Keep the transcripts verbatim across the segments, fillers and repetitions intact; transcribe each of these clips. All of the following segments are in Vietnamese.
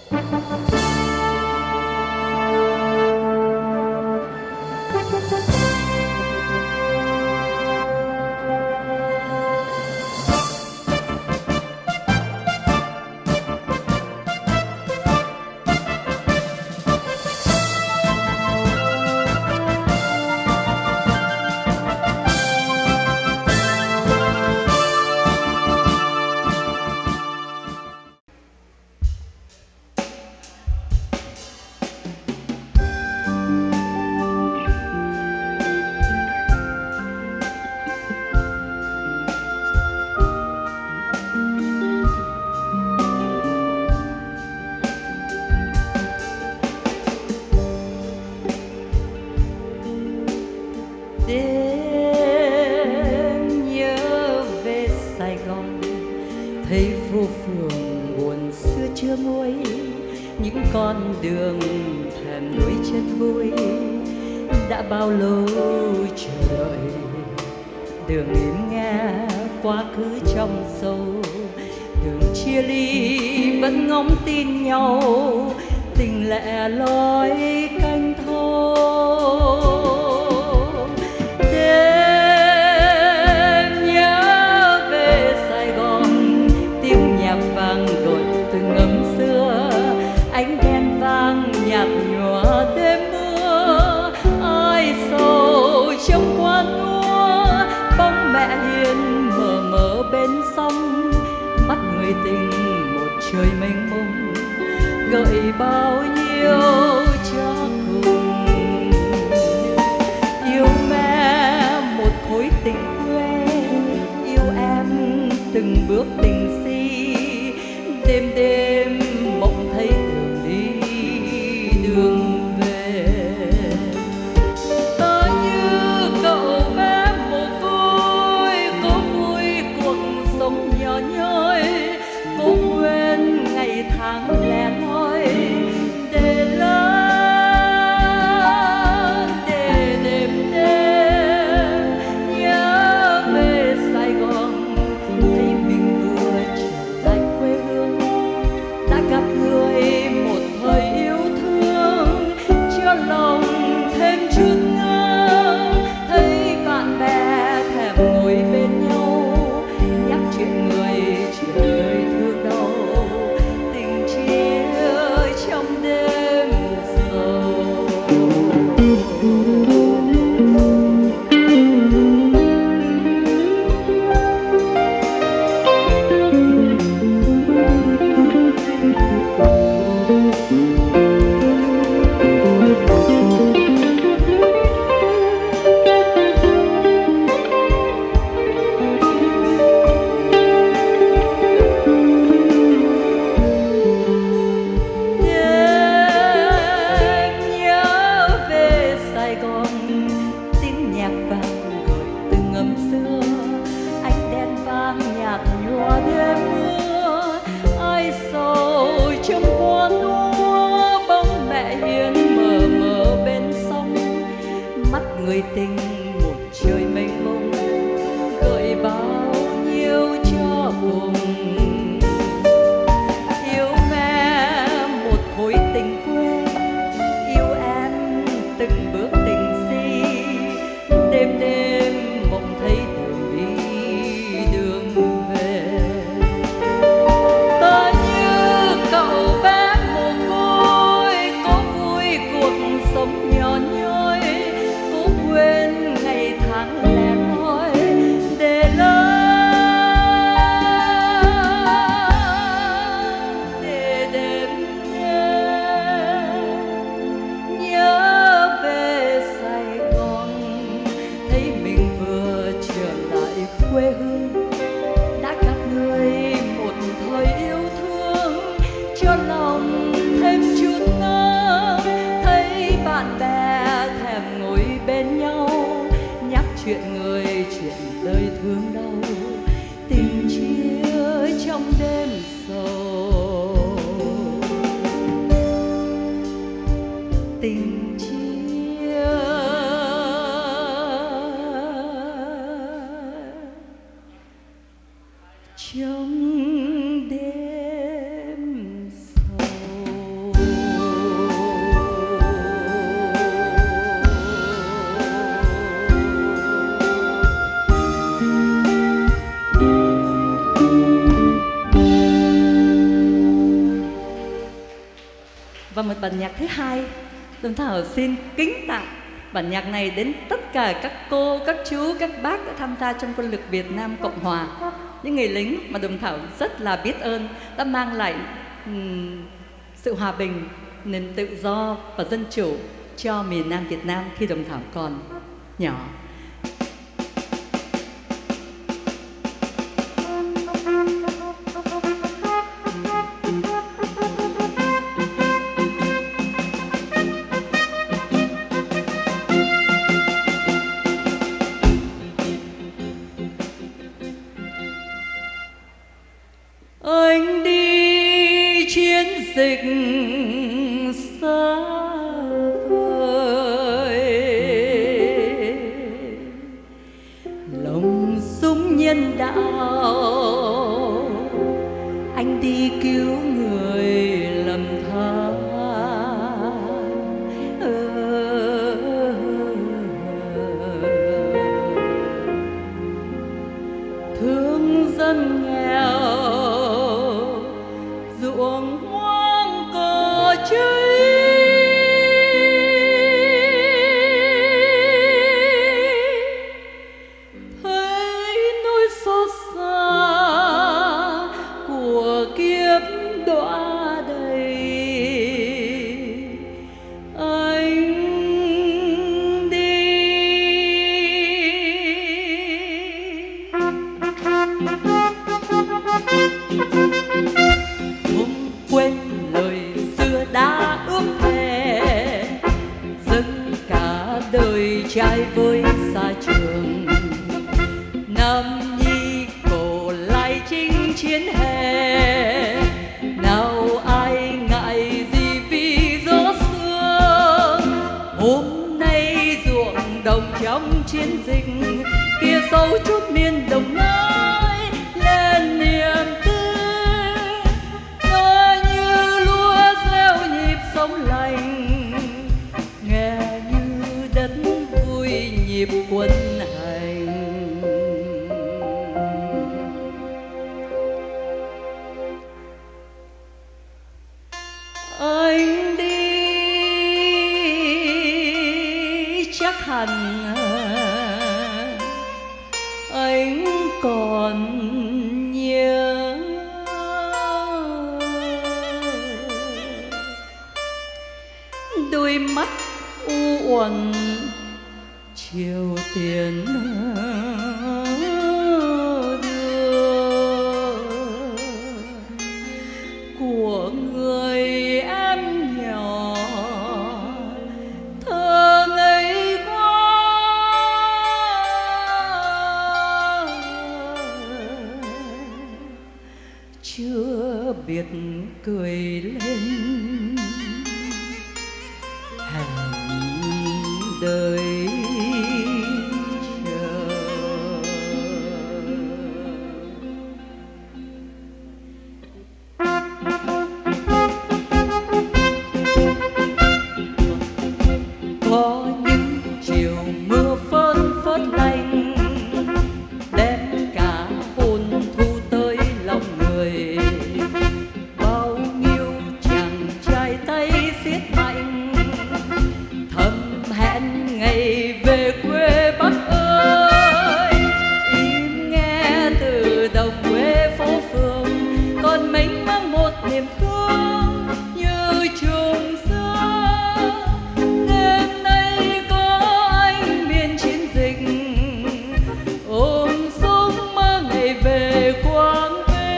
thấy phố phường buồn xưa chưa nguôi, những con đường thèm nuối chất vui. Đã bao lâu chờ đợi, đường im nghe quá khứ trong sâu, đường chia ly vẫn ngóng tin nhau, tình lẻ loi canh thâu. Tình một trời mênh mông gợi bao nhiêu cho cùng. Yêu mẹ một khối tình quê, yêu em từng bước tình si, đêm đêm mộng thấy đường đi đường về. Tớ như cậu bé mồ côi, có vui cuộc sống nhỏ nhoi, cố quên ngày tháng lẻ loi để lớn, để đêm đêm nhớ về Sài Gòn, thấy mình vừa trở lại quê hương, đã gặp người một thời yêu thương, cho lòng thêm chút ngỡ, thấy bạn bè thèm ngồi bên nhau, nhắc chuyện người chuyện đời thương đau, tình chia trong đêm sầu. Người tình một trời mênh mông gợi bao nhiêu cho cùng. Yêu mẹ một khối tình quê, yêu em từng bước tình si, đêm đêm mộng thấy đường đi đường về. Tớ như cậu bé mồ côi, có vui cuộc sống nhỏ nhoi, quên ngày tháng lẻ loi để lớn, Và một bản nhạc thứ hai, Đồng Thảo xin kính tặng bản nhạc này đến tất cả các cô, các chú, các bác đã tham gia trong quân lực Việt Nam Cộng Hòa. Những người lính mà Đồng Thảo rất là biết ơn đã mang lại um, sự hòa bình, nền tự do và dân chủ cho miền Nam Việt Nam khi Đồng Thảo còn nhỏ. Anh đi chiến dịch xa vời, lòng súng nhân đạo, anh đi cứu người lầm than. Thương dân nghèo, ruộng hoang cỏ cháy, thấy nỗi xót xa của kiếp đọa đầy. Anh đi không quên lời xưa đã ước thề, dâng cả đời trai với xa trường. Nam nhi cổ lai chinh chiến hè, nào ai ngại gì vì gió xưa. Hôm nay ruộng đồng trong chiến dịch, kia sâu chút miền Đồng Nai lên niềm tin. Nó như lúa gieo nhịp sống lành, nghe như đất vui nhịp quân hành. Anh đi chắc hẳn anh còn nhớ đôi mắt u uẩn chiều tiền đưa của người em nhỏ thơ ngây quá. Chưa biết cười lên hẹn đời chờ. Có những chiều mưa phơn phớt lạnh, đem cả hồn thu tới lòng người. Bao nhiêu chàng trai tay siết mạnh, thầm hẹn ngày về quê Bắc ơi. Im nghe từ đồng quê phố phường, còn mình mang một niềm thương như trường xưa. Đêm nay có anh miền chiến dịch, ôm súng mơ ngày về Quảng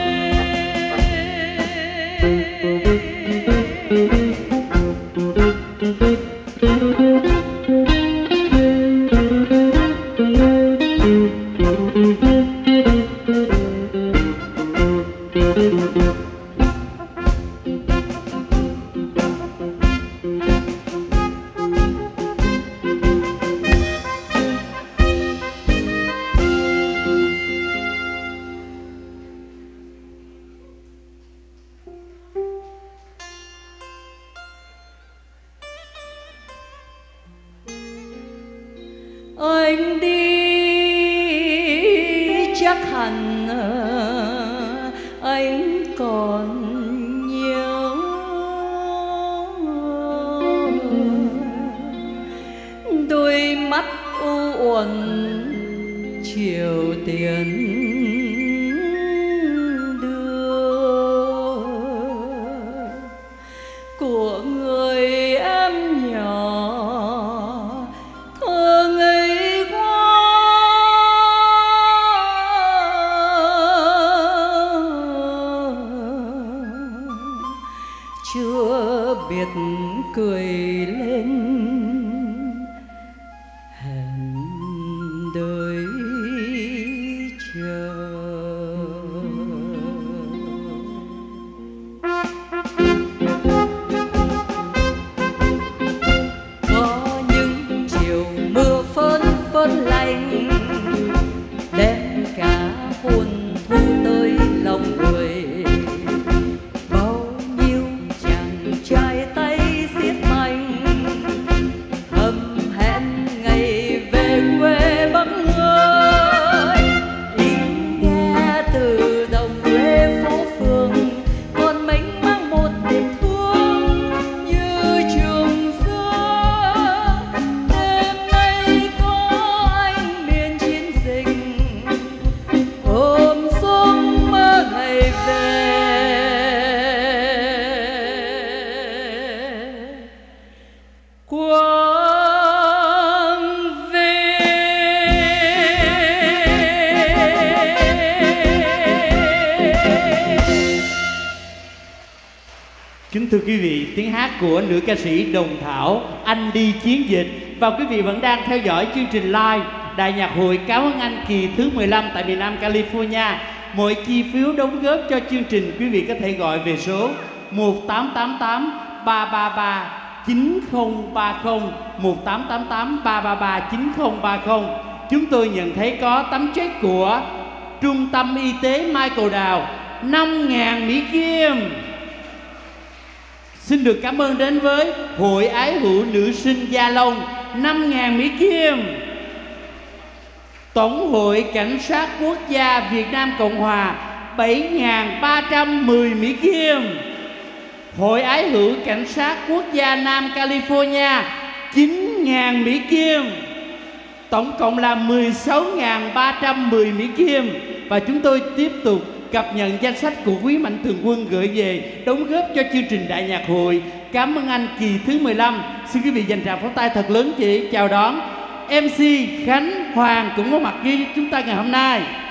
anh đi chắc hẳn anh còn nhớ quần Triều Tiên đưa của người em nhỏ thơ ngây quá, chưa biết cười lên hẹn đời chờ. Có những chiều mưa phơn phơn lạnh đem cả hồn thu tới lòng người, bao nhiêu chàng trai tay xiết mạnh hầm hẹn ngày về quê bâng ơi. Ý nghe từ đồng quê phố phường còn mênh mang một tình thương như trường xưa. Đêm nay có anh miền chiến dịch ôm súng mơ ngày về quang về. Kính thưa quý vị, tiếng hát của nữ ca sĩ Đồng Thảo, Anh Đi Chiến Dịch. Và quý vị vẫn đang theo dõi chương trình live Đại nhạc hội Cảm ơn anh kỳ thứ mười lăm tại miền Nam California. Mọi chi phiếu đóng góp cho chương trình quý vị có thể gọi về số một tám tám tám ba ba ba chín không ba không, một tám tám tám ba ba ba chín không ba không. Chúng tôi nhận thấy có tấm check của Trung tâm Y tế Michael Đào năm nghìn Mỹ Kim. Xin được cảm ơn đến với Hội Ái Hữu Nữ Sinh Gia Long năm nghìn Mỹ Kim. Tổng hội Cảnh sát Quốc gia Việt Nam Cộng Hòa bảy nghìn ba trăm mười Mỹ Kim. Hội Ái Hữu Cảnh sát Quốc gia Nam California chín nghìn Mỹ Kim. Tổng cộng là mười sáu nghìn ba trăm mười Mỹ Kim. Và chúng tôi tiếp tục cập nhật danh sách của quý mạnh thường quân gửi về đóng góp cho chương trình Đại nhạc hội Cảm ơn anh kỳ thứ mười lăm. Xin quý vị dành tràng pháo tay thật lớn chị chào đón em xê Khánh Hoàng cũng có mặt với chúng ta ngày hôm nay.